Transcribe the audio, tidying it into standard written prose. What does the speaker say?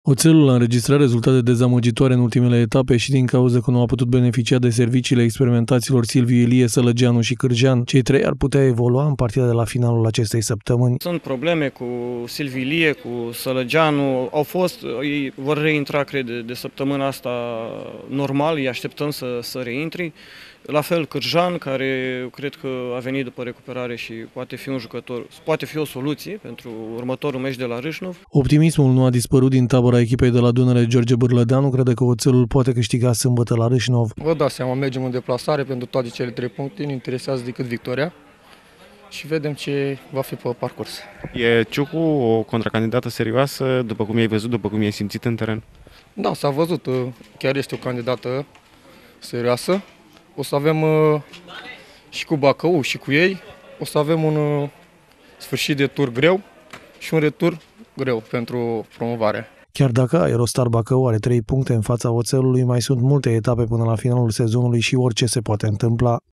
Oțelul a înregistrat rezultate dezamăgitoare în ultimele etape și din cauza că nu a putut beneficia de serviciile experimentaților Silviu Ilie, Sălăgeanu și Cârjean. Cei trei ar putea evolua în partida de la finalul acestei săptămâni. Sunt probleme cu Silviu Ilie, cu Sălăgeanu, ei vor reintra, cred, de săptămâna asta normal, îi așteptăm să reintri. La fel Cârjean, care cred că a venit după recuperare și poate fi un jucător, poate fi o soluție pentru următorul meci de la Râșnov. Optimismul nu a dispărut din tabăra echipei de la Dunăre. George Bârlădeanu crede că Oțelul poate câștiga sâmbătă la Râșnov. Vă dați seama, mergem în deplasare pentru toate cele 3 puncte, nu interesează decât victoria și vedem ce va fi pe parcurs. E Ciucu o contracandidată serioasă, după cum i-ai văzut, după cum i-ai simțit în teren? Da, s-a văzut, chiar este o candidată serioasă. O să avem și cu Bacău și cu ei, o să avem un sfârșit de tur greu și un retur greu pentru promovare. Chiar dacă Aerostar Bacău are 3 puncte în fața Oțelului, mai sunt multe etape până la finalul sezonului și orice se poate întâmpla.